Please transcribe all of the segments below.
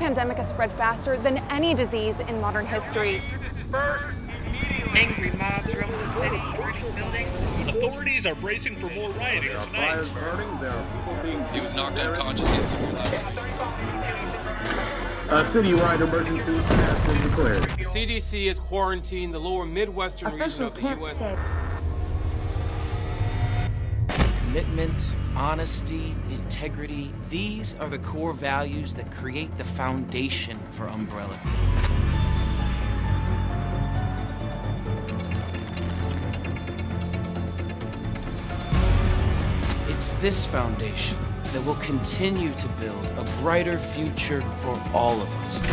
pandemic has spread faster than any disease in modern history. Angry mobs roam the city, burning buildings. Authorities are bracing for more rioting tonight. He was knocked unconscious instantly. A citywide emergency has been declared. The CDC has quarantined the lower Midwestern region of the U.S. Commitment, honesty, integrity, these are the core values that create the foundation for Umbrella Group. It's this foundation that will continue to build a brighter future for all of us.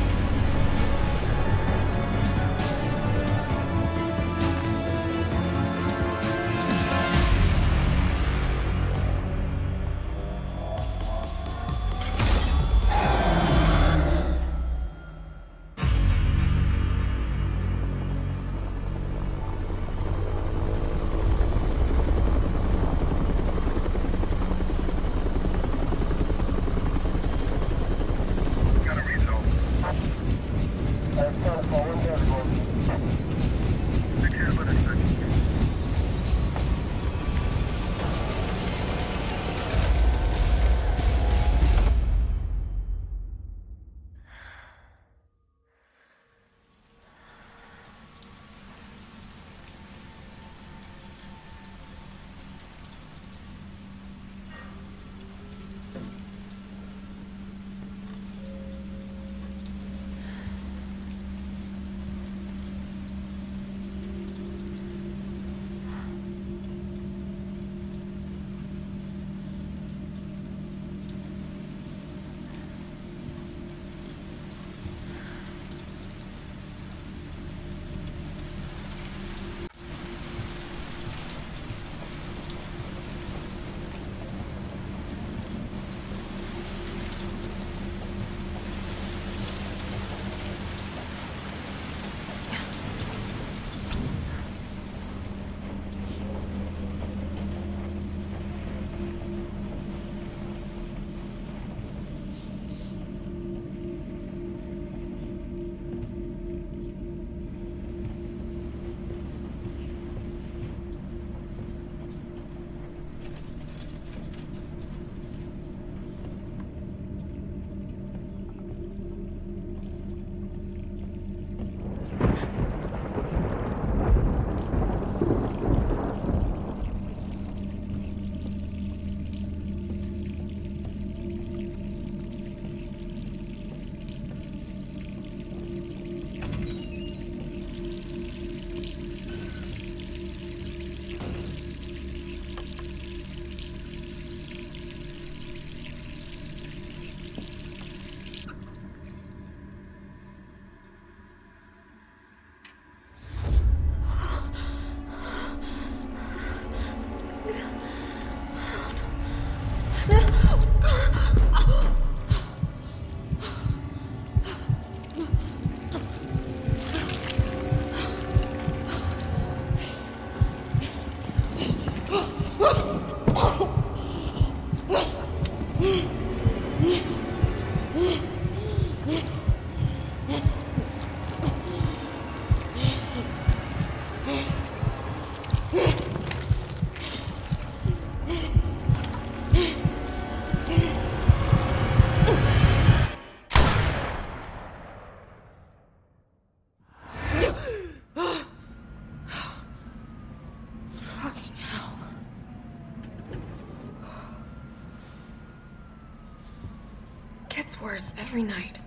Gets worse every night.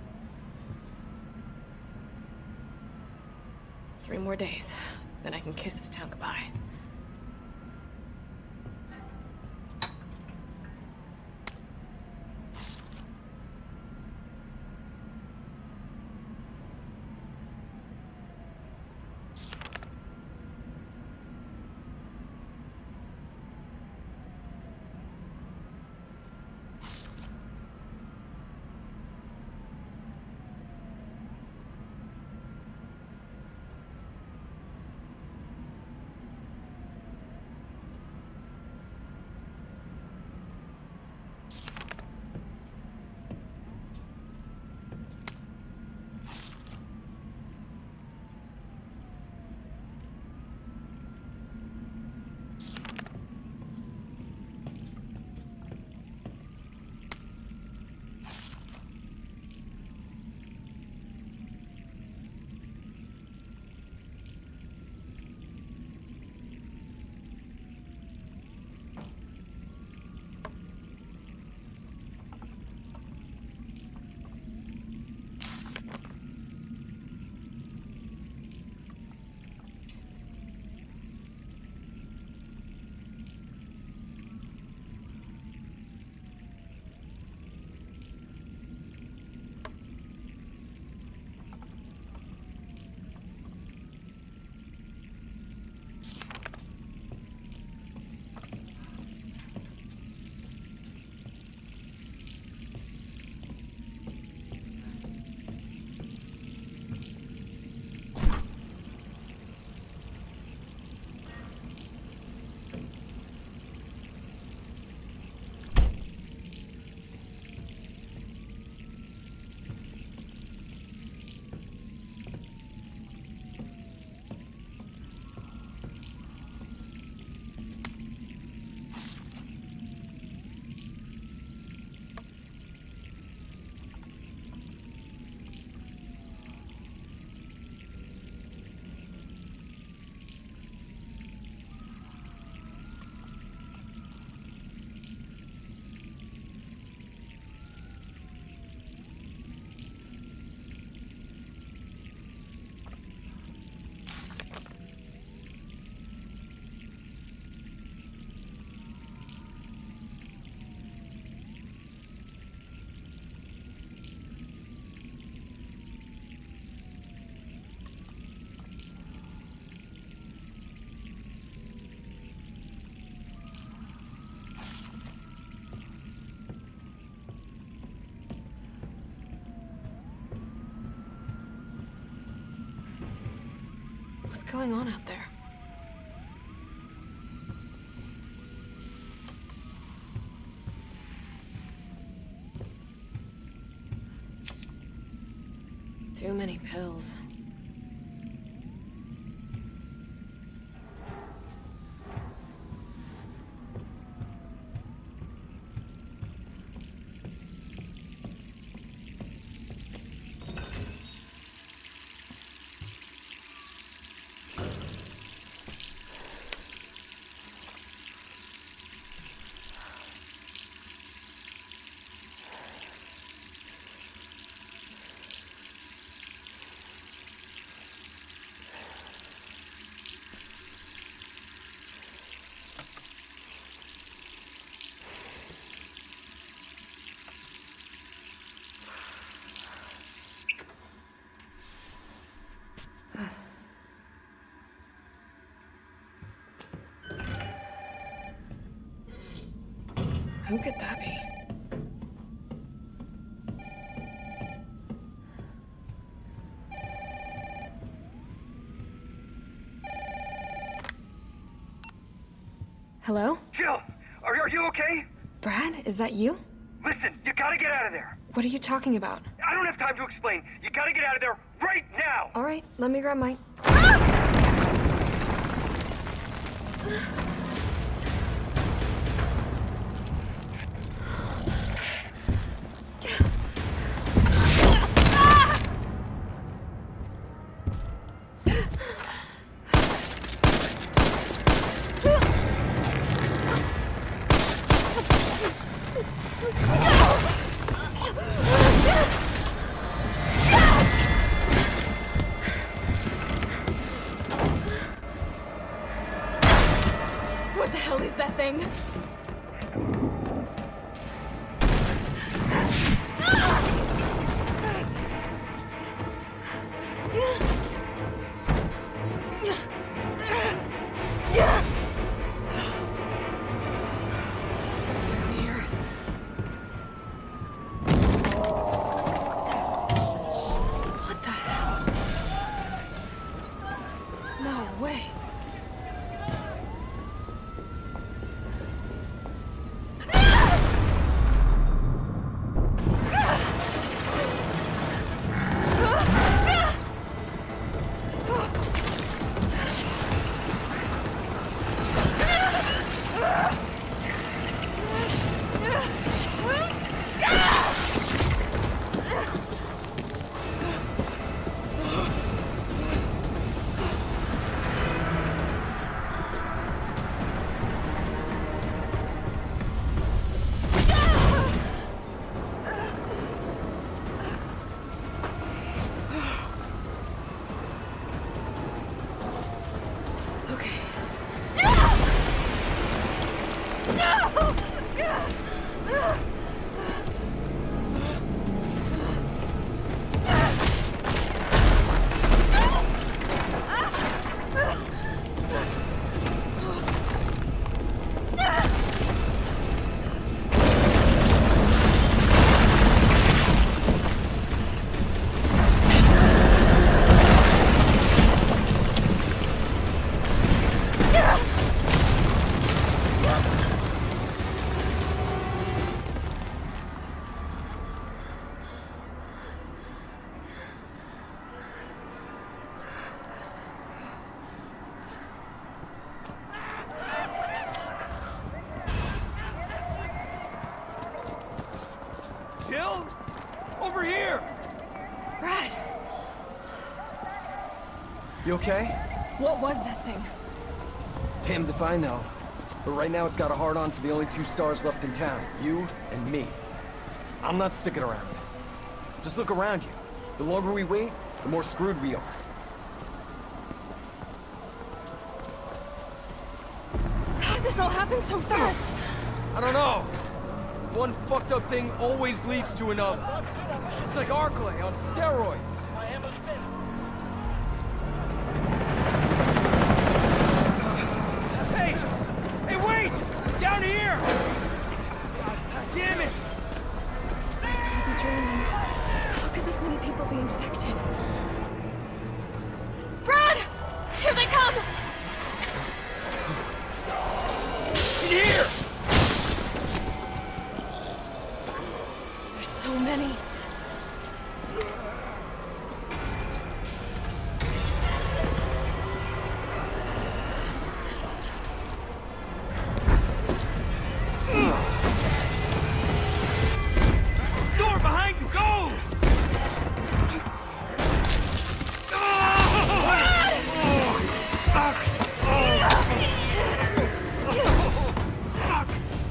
3 more days, then I can kiss this town goodbye. going on out there? Too many pills. Who could that be? Hello? Jill, are you okay? Brad, is that you? Listen, you gotta get out of there. What are you talking about? I don't have time to explain. You gotta get out of there right now. All right, let me grab my... What the hell is that thing? What the hell? No way. Jill? Over here! Brad, You okay? what was that thing? Damned if I know. But right now it's got a hard-on for the only two stars left in town. You and me. I'm not sticking around. Just look around you. The longer we wait, the more screwed we are. How did this all happen so fast? I don't know. One fucked up thing always leads to another. It's like Arklay on steroids. Hey! Hey, wait! Down here! God damn it! I'll be dreaming. How could this many people be infected? Brad! Here they come!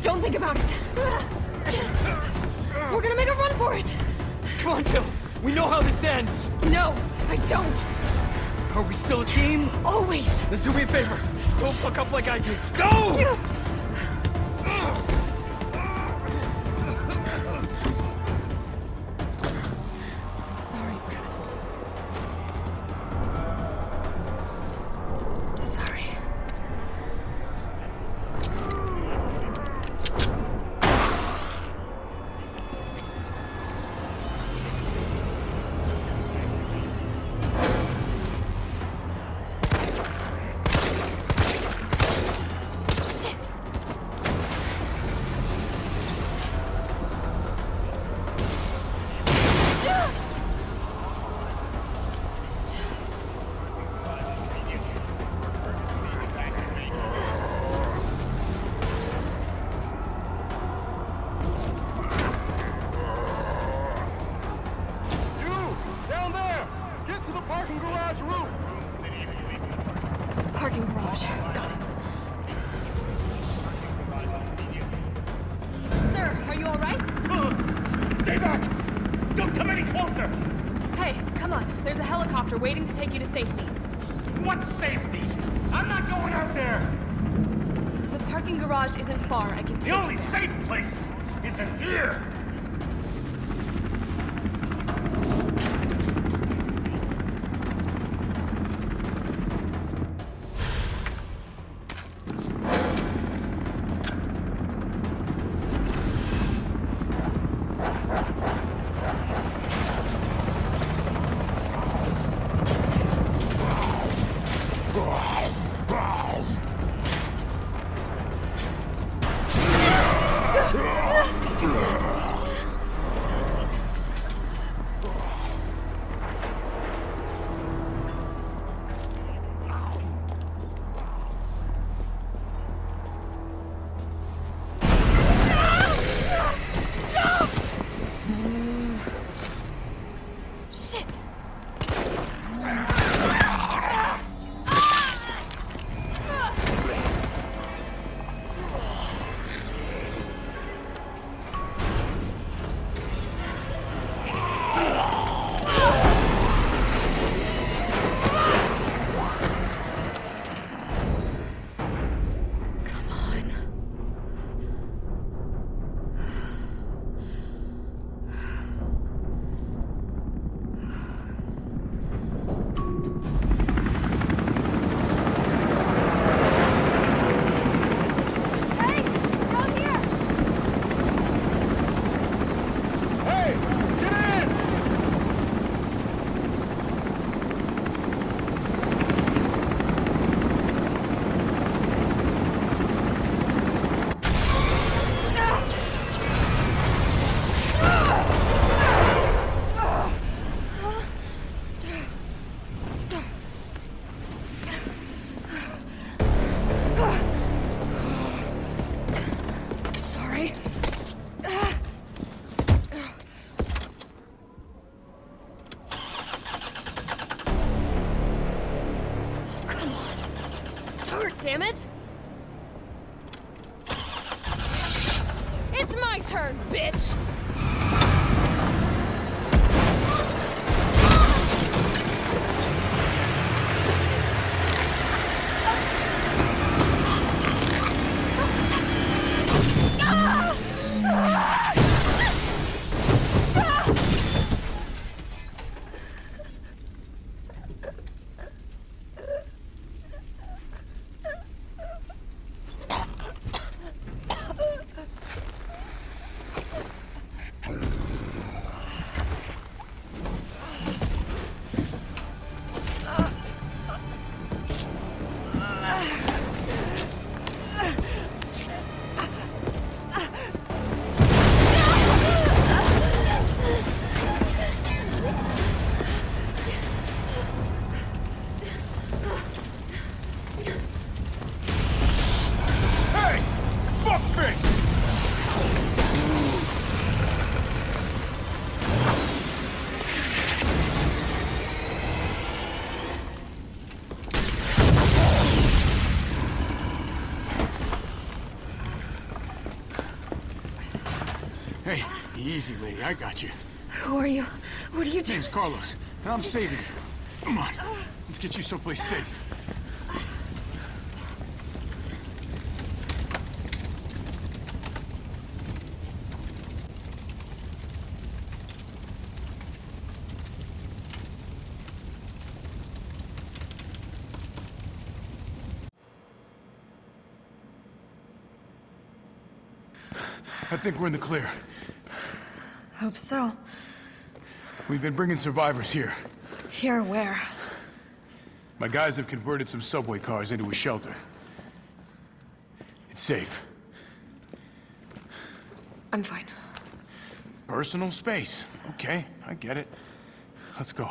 Don't think about it. We're gonna make a run for it. Come on, Jill. We know how this ends. No, I don't. Are we still a team? Always. Then do me a favor. Don't fuck up like I did. Go! I'm sorry, Brad. Sorry. Shit. Down there! Get to the parking garage roof! Parking garage. Got it. Sir, are you all right? Stay back! Don't come any closer! Hey, come on. There's a helicopter waiting to take you to safety. What safety? I'm not going out there! The parking garage isn't far. I can The take only you there. safe place is in here! Shit! Come on. Hey, down here! Hey! Get in! Sorry. Oh, come on. Start, damn it! It's my turn, bitch! Easy, lady. I got you. Who are you? What are you doing? Name's Carlos, and I'm saving you. Come on. Let's get you someplace safe. I think we're in the clear. Hope so. We've been bringing survivors here. Here where? My guys have converted some subway cars into a shelter. It's safe. I'm fine. Personal space. Okay, I get it. Let's go.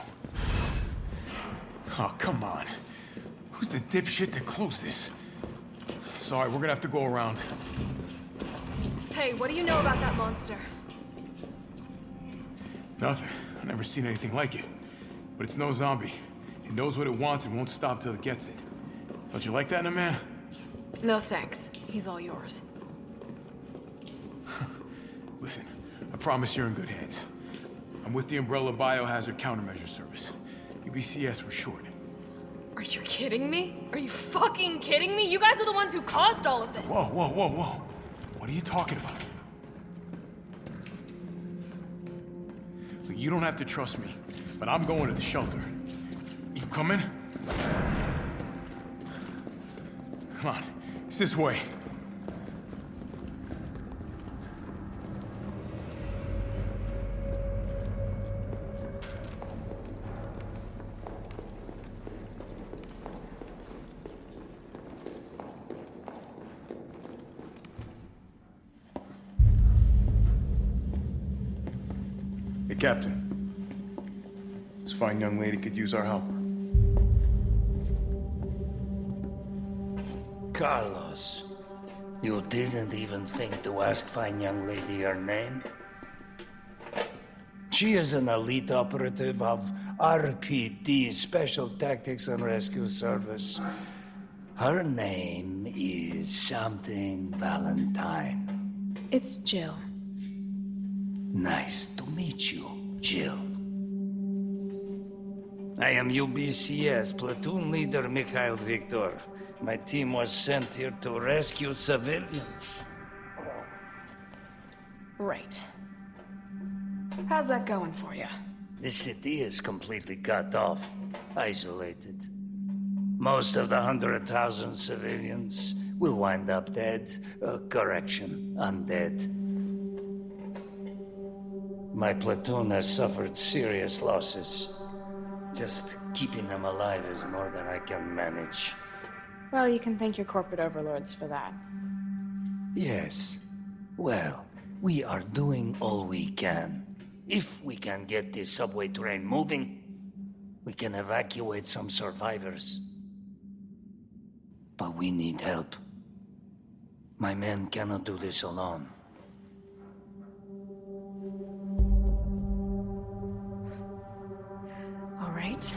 Oh, come on. Who's the dipshit that closed this? Sorry, we're gonna have to go around. Hey, what do you know about that monster? Nothing. I've never seen anything like it. But it's no zombie. It knows what it wants and won't stop till it gets it. Don't you like that in a man? No thanks. He's all yours. Listen, I promise you're in good hands. I'm with the Umbrella Biohazard Countermeasure Service. UBCS for short. Are you kidding me? Are you fucking kidding me? You guys are the ones who caused all of this! Whoa, whoa, whoa, whoa. What are you talking about? Look, you don't have to trust me, but I'm going to the shelter. You coming? Come on, it's this way. Hey, Captain. This fine young lady could use our help. Carlos, you didn't even think to ask fine young lady her name? She is an elite operative of RPD, Special Tactics and Rescue Service. Her name is something Valentine. It's Jill. Nice to meet you, Jill. I am UBCS Platoon Leader Mikhail Viktor. My team was sent here to rescue civilians. Right. How's that going for you? The city is completely cut off, isolated. Most of the 100,000 civilians will wind up dead. Correction, undead. My platoon has suffered serious losses. Just keeping them alive is more than I can manage. Well, you can thank your corporate overlords for that. Yes. Well, we are doing all we can. If we can get this subway train moving, we can evacuate some survivors. But we need help. My men cannot do this alone. All right.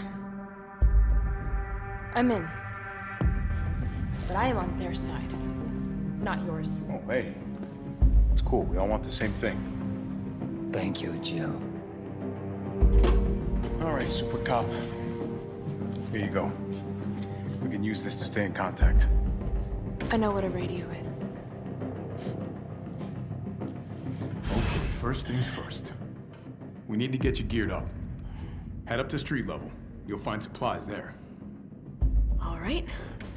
I'm in. But I am on their side, not yours. Oh, hey. It's cool. We all want the same thing. Thank you, Jill. All right, Super Cop. Here you go. We can use this to stay in contact. I know what a radio is. Okay, first things first. We need to get you geared up. Head up to street level. You'll find supplies there. All right.